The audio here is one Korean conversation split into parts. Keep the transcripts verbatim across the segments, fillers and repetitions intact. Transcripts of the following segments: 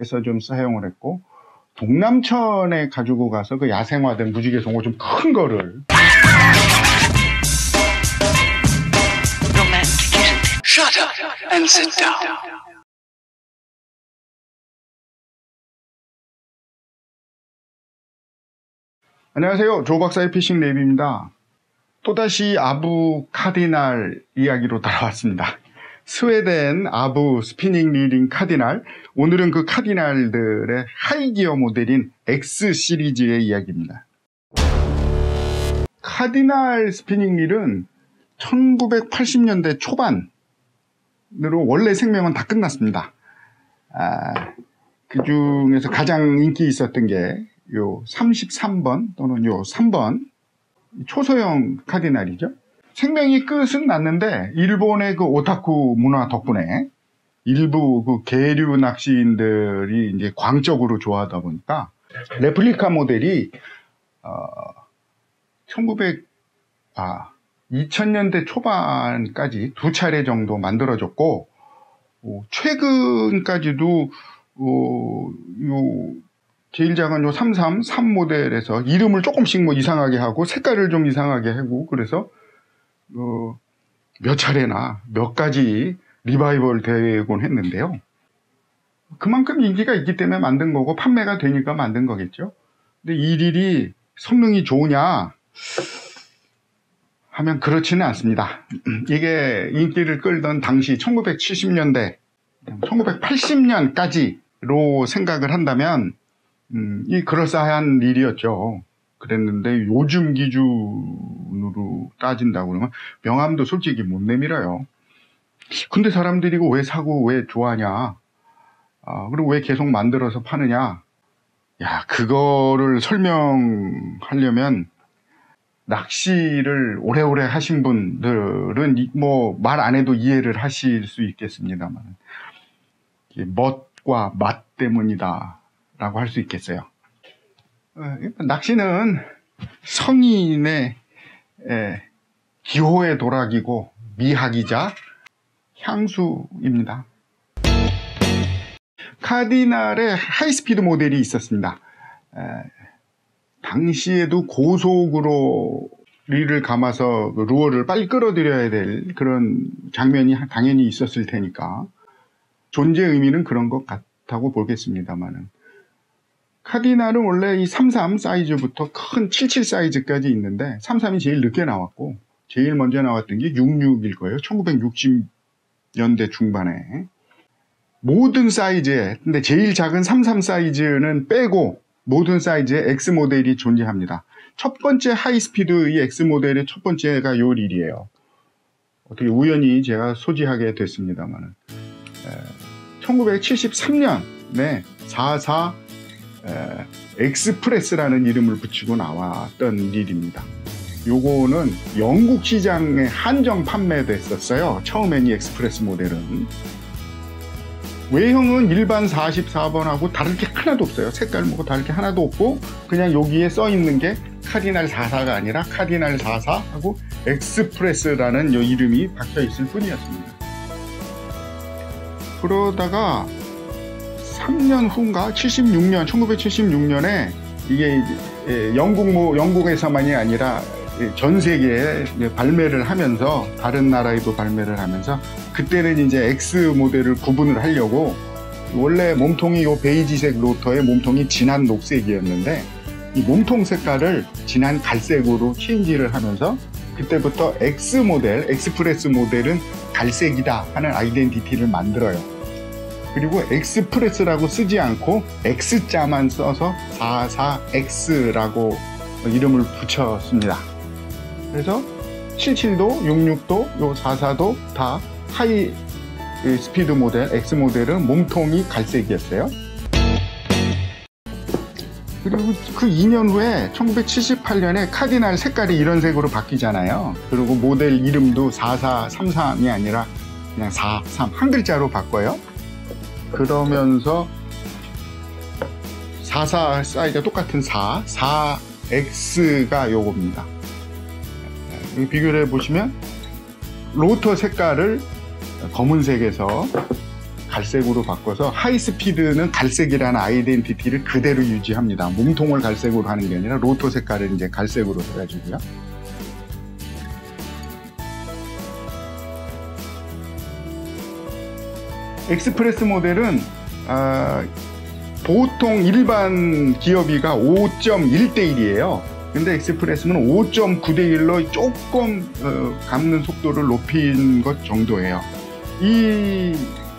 에서 좀 사용을 했고, 동남천에 가지고 가서 그 야생화된 무지개송어 좀 큰 거를. Shut up and sit down. 안녕하세요. 조 박사의 피싱 랩입니다. 또다시 아부 카디날 이야기로 돌아왔습니다. 스웨덴 아부 스피닝 릴링 카디날. 오늘은 그 카디날들의 하이기어 모델인 X 시리즈의 이야기입니다. 카디날 스피닝 릴은 천구백팔십 년대 초반으로 원래 생명은 다 끝났습니다. 아, 그 중에서 가장 인기 있었던 게 요 삼십삼 번 또는 요 삼 번 초소형 카디날이죠. 생명이 끝은 났는데 일본의 그 오타쿠 문화 덕분에 일부 그 계류 낚시인들이 이제 광적으로 좋아하다 보니까 레플리카 모델이 어, 천구백 아 이천 년대 초반까지 두 차례 정도 만들어졌고, 어, 최근까지도 어, 요 제일 작은 요 삼삼삼 모델에서 이름을 조금씩 뭐 이상하게 하고 색깔을 좀 이상하게 하고, 그래서 어, 몇 차례나 몇 가지 리바이벌 되곤 했는데요. 그만큼 인기가 있기 때문에 만든 거고 판매가 되니까 만든 거겠죠. 근데 이 릴이 성능이 좋으냐 하면 그렇지는 않습니다. 이게 인기를 끌던 당시 천구백칠십 년대, 천구백팔십 년까지로 생각을 한다면 음, 이 그럴싸한 릴이었죠. 그랬는데 요즘 기준으로 따진다고 그러면 명함도 솔직히 못 내밀어요. 근데 사람들이 이거 왜 사고 왜 좋아하냐, 아, 그리고 왜 계속 만들어서 파느냐. 야, 그거를 설명하려면 낚시를 오래오래 하신 분들은 뭐 말 안 해도 이해를 하실 수 있겠습니다만, 멋과 맛 때문이다 라고 할 수 있겠어요. 낚시는 성인의 기호의 도락이고 미학이자 향수입니다. 카디날의 하이스피드 모델이 있었습니다. 에, 당시에도 고속으로 릴을 감아서 루어를 빨리 끌어들여야 될 그런 장면이 당연히 있었을 테니까 존재 의미는 그런 것 같다고 보겠습니다만은, 카디날은 원래 이 삼십삼 사이즈부터 큰 칠십칠 사이즈까지 있는데 삼십삼이 제일 늦게 나왔고 제일 먼저 나왔던 게 육십육일 거예요. 천구백육십 년대 중반에. 모든 사이즈에, 근데 제일 작은 삼십삼 사이즈는 빼고 모든 사이즈에 X 모델이 존재합니다. 첫 번째 하이스피드 이 X 모델의 첫 번째가 요 릴이에요. 어떻게 우연히 제가 소지하게 됐습니다만, 천구백칠십삼 년에 사십사 에, 엑스프레스라는 이름을 붙이고 나왔던 릴입니다. 요거는 영국 시장에 한정 판매됐었어요. 처음엔 이 엑스프레스 모델은. 외형은 일반 사십사 번하고 다를 게 하나도 없어요. 색깔 뭐고 다를 게 하나도 없고, 그냥 여기에 써 있는 게 카디날 사십사가 아니라 카디날 사십사하고 엑스프레스라는 요 이름이 박혀 있을 뿐이었습니다. 그러다가 삼 년 후인가 칠십육 년, 천구백칠십육 년에 이게 영국 뭐 영국에서만이 아니라 전 세계에 발매를 하면서 다른 나라에도 발매를 하면서, 그때는 이제 X 모델을 구분을 하려고 원래 몸통이 요 베이지색 로터의 몸통이 진한 녹색이었는데 이 몸통 색깔을 진한 갈색으로 체인지를 하면서 그때부터 X 모델, 엑스프레스 모델은 갈색이다 하는 아이덴티티를 만들어요. 그리고 엑스프레스라고 쓰지 않고 X자만 써서 사십사 엑스라고 이름을 붙였습니다. 그래서 칠십칠도 육십육도 요 사십사도 다 하이 스피드 모델 X 모델은 몸통이 갈색이었어요. 그리고 그 이 년 후에 천구백칠십팔 년에 카디날 색깔이 이런 색으로 바뀌잖아요. 그리고 모델 이름도 사십사, 삼십삼이 아니라 그냥 사십삼 한 글자로 바꿔요. 그러면서 사십사 사이즈가 똑같은 사, 사 엑스가 요겁니다. 비교를 해보시면 로터 색깔을 검은색에서 갈색으로 바꿔서 하이스피드는 갈색이라는 아이덴티티를 그대로 유지합니다. 몸통을 갈색으로 하는 게 아니라 로터 색깔을 이제 갈색으로 해가지고요. 엑스프레스 모델은 아, 보통 일반 기어비가 오 점 일 대 일이에요. 근데 엑스프레스는 오 점 구 대 일로 조금 어, 감는 속도를 높인 것 정도예요. 이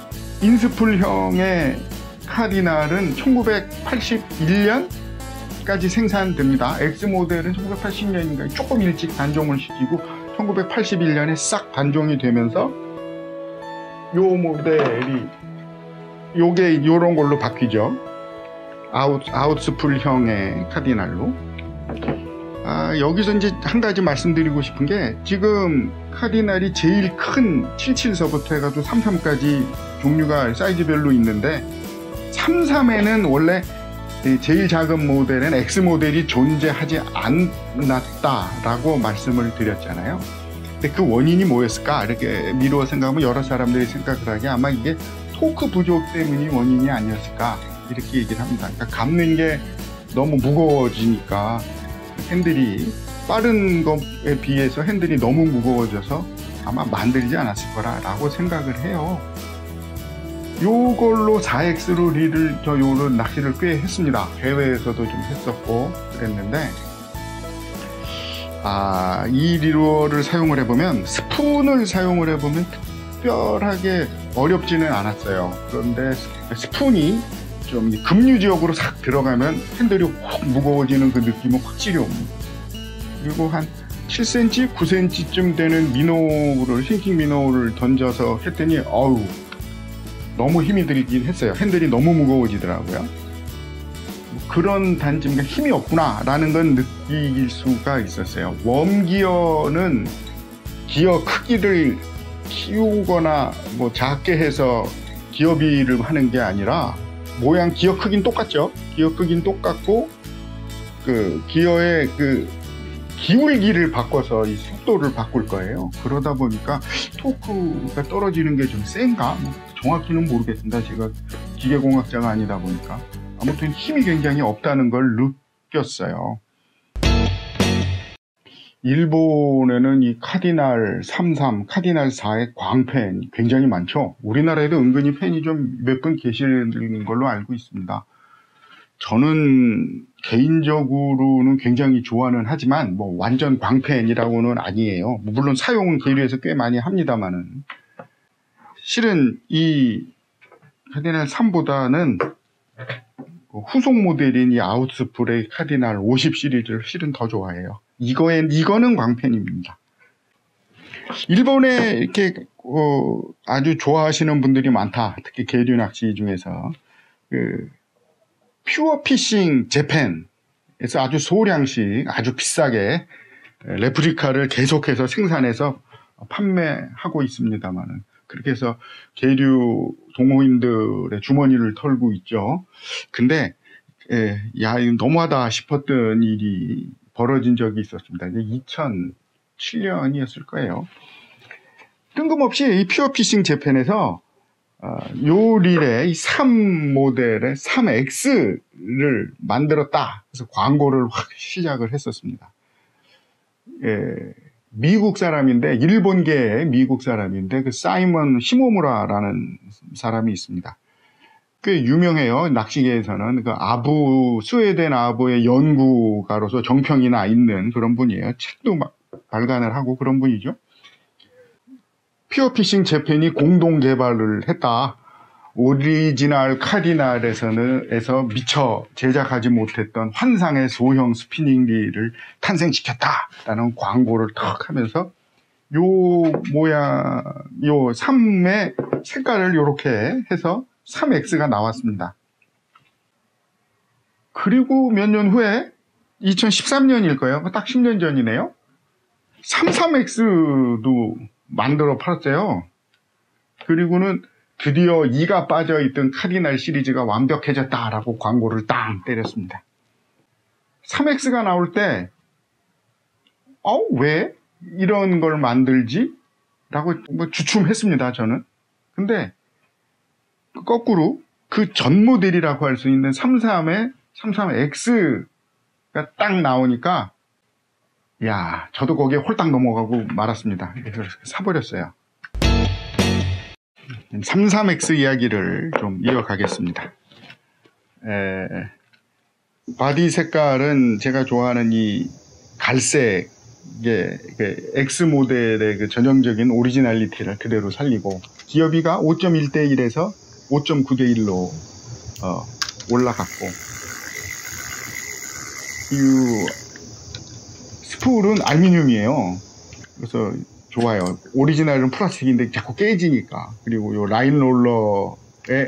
인스풀형의 카디날은 천구백팔십일 년까지 생산됩니다. X 모델은 천구백팔십 년인가 조금 일찍 단종을 시키고 천구백팔십일 년에 싹 단종이 되면서 요 모델이 요게 요런 걸로 바뀌죠. 아웃, 아웃스풀형의 카디날로. 아, 여기서 이제 한 가지 말씀드리고 싶은 게 지금 카디날이 제일 큰 칠십칠서부터 해가지고 삼십삼까지 종류가 사이즈별로 있는데 삼십삼에는 원래 제일 작은 모델은 X 모델이 존재하지 않았다라고 말씀을 드렸잖아요. 근데 그 원인이 뭐였을까? 이렇게 미루어 생각하면 여러 사람들이 생각을 하기에 아마 이게 토크 부족 때문이 원인이 아니었을까? 이렇게 얘기를 합니다. 그러니까 감는 게 너무 무거워지니까 핸들이 빠른 것에 비해서 핸들이 너무 무거워져서 아마 만들지 않았을 거라고 생각을 해요. 요걸로 사 엑스로 릴을 저 요런 낚시를 꽤 했습니다. 해외에서도 좀 했었고 그랬는데 아, 이 리로어를 사용을 해보면 스푼을 사용을 해보면 특별하게 어렵지는 않았어요. 그런데 스푼이 좀 급류 지역으로 싹 들어가면 핸들이 확 무거워지는 그 느낌은 확실히 옵니다. 그리고 한 칠 센티미터, 구 센티미터쯤 되는 미노를, 싱킹 미노를 던져서 했더니 어우 너무 힘이 들긴 했어요. 핸들이 너무 무거워지더라고요. 그런 단점이 힘이 없구나 라는 건 느낄 수가 있었어요. 웜기어는 기어 크기를 키우거나 뭐 작게 해서 기어비를 하는 게 아니라 모양 기어 크기는 똑같죠. 기어 크기는 똑같고 그 기어의 그 기울기를 바꿔서 이 속도를 바꿀 거예요. 그러다 보니까 토크가 떨어지는 게 좀 센가? 뭐 정확히는 모르겠습니다. 제가 기계공학자가 아니다 보니까 아무튼 힘이 굉장히 없다는 걸 느꼈어요. 일본에는 이 카디날 삼십삼, 카디날 사의 광팬이 굉장히 많죠. 우리나라에도 은근히 팬이 좀 몇 분 계시는 걸로 알고 있습니다. 저는 개인적으로는 굉장히 좋아는 하지만 뭐 완전 광팬이라고는 아니에요. 물론 사용은 계류해서 꽤 많이 합니다만은 실은 이 카디날 삼보다는 후속 모델인 이 아웃스풀의 카디날 오십 시리즈를 실은 더 좋아해요. 이거엔, 이거는 광팬입니다. 일본에 이렇게, 어, 아주 좋아하시는 분들이 많다. 특히 계류 낚시 중에서. 그, 퓨어 피싱 재팬에서 아주 소량씩, 아주 비싸게 레프리카를 계속해서 생산해서 판매하고 있습니다만은. 그렇게 해서 계류 동호인들의 주머니를 털고 있죠. 근데, 예, 야, 이거 너무하다 싶었던 일이 벌어진 적이 있었습니다. 이제 이천칠 년이었을 거예요. 뜬금없이 이 퓨어피싱 재팬에서 어, 요 릴의 이 삼 모델의 삼 엑스를 만들었다. 그래서 광고를 확 시작을 했었습니다. 예, 미국 사람인데 일본계의 미국 사람인데 그 사이먼 시모무라라는 사람이 있습니다. 꽤 유명해요. 낚시계에서는 그 아부 스웨덴 아부의 연구가로서 정평이 나 있는 그런 분이에요. 책도 막 발간을 하고 그런 분이죠. 퓨어피싱 재팬이 공동 개발을 했다. 오리지널 카디날에서는 에서 미처 제작하지 못했던 환상의 소형 스피닝 릴을 탄생시켰다라는 광고를 턱 하면서 요 모양 요 삼의 색깔을 이렇게 해서 삼 엑스가 나왔습니다. 그리고 몇 년 후에 이천십삼 년일 거예요. 딱 십 년 전이네요. 삼십삼 엑스도 만들어 팔았어요. 그리고는 드디어 이가 빠져있던 카디날 시리즈가 완벽해졌다라고 광고를 땅 때렸습니다. 삼 엑스가 나올 때 어, 왜 이런 걸 만들지? 라고 뭐 주춤했습니다. 저는. 근데 거꾸로 그 전 모델이라고 할 수 있는 삼십삼의 삼십삼 엑스가 딱 나오니까 야, 저도 거기에 홀딱 넘어가고 말았습니다. 그래서 사버렸어요. 삼십삼 엑스 이야기를 좀 이어가겠습니다. 에, 바디 색깔은 제가 좋아하는 이 갈색의 그 X 모델의 그 전형적인 오리지널리티를 그대로 살리고 기어비가 오 점 일 대 일에서 오 점 구 대 일로 어, 올라갔고 이 스풀은 알루미늄이에요. 그래서 좋아요. 오리지널은 플라스틱인데 자꾸 깨지니까. 그리고 요 라인 롤러에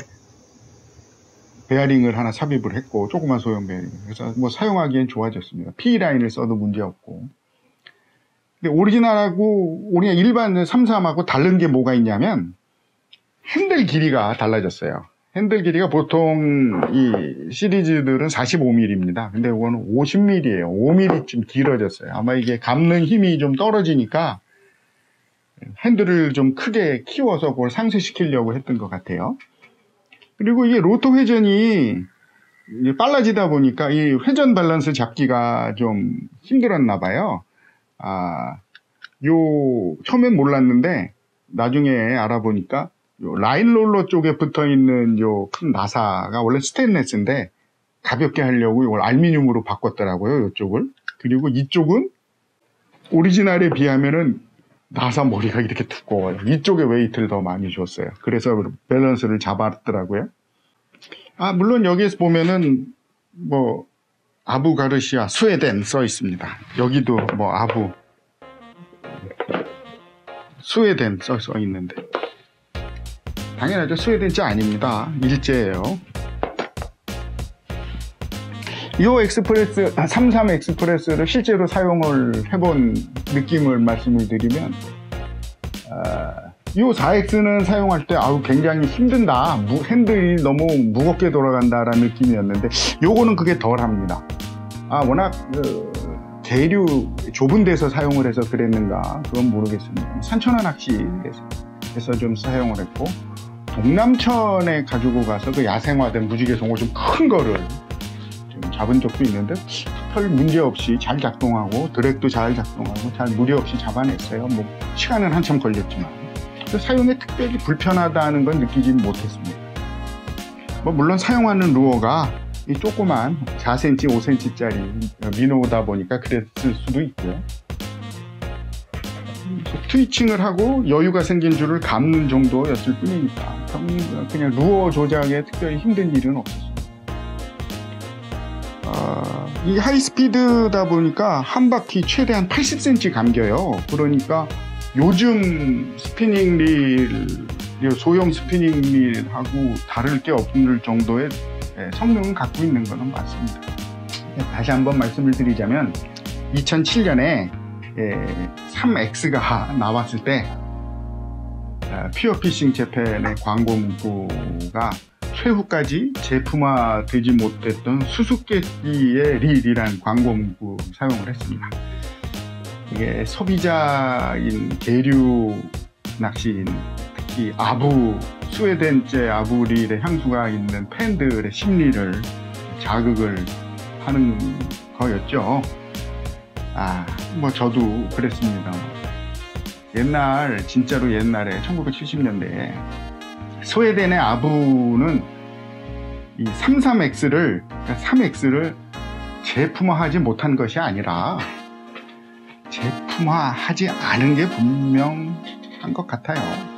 베어링을 하나 삽입을 했고 조그만 소형 베어링. 그래서 뭐 사용하기엔 좋아졌습니다. P라인을 써도 문제없고. 근데 오리지널하고 우리가 일반 삼십삼하고 다른 게 뭐가 있냐면 핸들 길이가 달라졌어요. 핸들 길이가 보통 이 시리즈들은 사십오 밀리미터입니다. 근데 이거는 오십 밀리미터예요. 오 밀리미터쯤 길어졌어요. 아마 이게 감는 힘이 좀 떨어지니까 핸들을 좀 크게 키워서 그걸 상쇄시키려고 했던 것 같아요. 그리고 이게 로터 회전이 빨라지다 보니까 이 회전 밸런스 잡기가 좀 힘들었나 봐요. 아, 요 처음엔 몰랐는데 나중에 알아보니까 요 라인 롤러 쪽에 붙어 있는 요 큰 나사가 원래 스테인레스인데 가볍게 하려고 이걸 알루미늄으로 바꿨더라고요. 이쪽을. 그리고 이쪽은 오리지널에 비하면은 나사 머리가 이렇게 두꺼워요. 이쪽에 웨이트를 더 많이 줬어요. 그래서 밸런스를 잡았더라고요. 아, 물론 여기에서 보면은 뭐 아부 가르시아 스웨덴 써 있습니다. 여기도 뭐 아부 스웨덴 써, 써 있는데 당연하죠. 스웨덴자 아닙니다. 일제예요. 이 엑스프레스, 삼십삼 엑스프레스를 실제로 사용을 해본 느낌을 말씀을 드리면 아, 이 사 엑스는 사용할 때 아우 굉장히 힘든다. 무, 핸들이 너무 무겁게 돌아간다라는 느낌이었는데 요거는 그게 덜합니다. 아, 워낙 그, 계류 좁은 데서 사용을 해서 그랬는가 그건 모르겠습니다. 산천어 낚시에서 좀 사용을 했고 동남천에 가지고 가서 그 야생화된 무지개송어 좀 큰 거를 좀 잡은 적도 있는데 별 문제 없이 잘 작동하고 드랙도 잘 작동하고 잘 무리 없이 잡아냈어요. 뭐 시간은 한참 걸렸지만 사용에 특별히 불편하다는 건 느끼진 못했습니다. 뭐 물론 사용하는 루어가 이 조그만 사 센티미터, 오 센티미터짜리 미노다 보니까 그랬을 수도 있고요. 트위칭을 하고 여유가 생긴 줄을 감는 정도였을 뿐이니까 그냥 루어 조작에 특별히 힘든 일은 없었습니다. 아, 이 하이스피드다 보니까 한 바퀴 최대한 팔십 센티미터 감겨요. 그러니까 요즘 스피닝 릴, 소형 스피닝 릴하고 다를 게 없을 정도의 성능을 갖고 있는 것은 맞습니다. 다시 한번 말씀을 드리자면 이천칠 년에 삼 엑스가 나왔을 때 퓨어피싱 재팬의 광고 문구가 최후까지 제품화되지 못했던 수수께끼의 릴이라는 광고 문구 사용을 했습니다. 이게 소비자인 계류 낚시인 특히 아부 스웨덴제 아부 릴의 향수가 있는 팬들의 심리를 자극을 하는 거였죠. 아, 뭐 저도 그랬습니다. 옛날 진짜로 옛날에 천구백칠십 년대에 스웨덴의 아부는 이 삼십삼 엑스를 그러니까 삼 엑스를 제품화하지 못한 것이 아니라 제품화하지 않은 게 분명한 것 같아요.